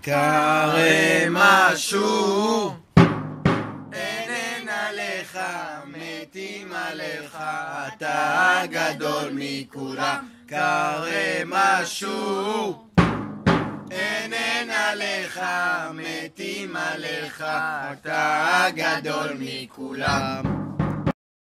קרה משהו, אין עליך, מתים עליך, אתה הגדול מכולם. קרה משהו, אין עליך, מתים עליך, אתה הגדול מכולם.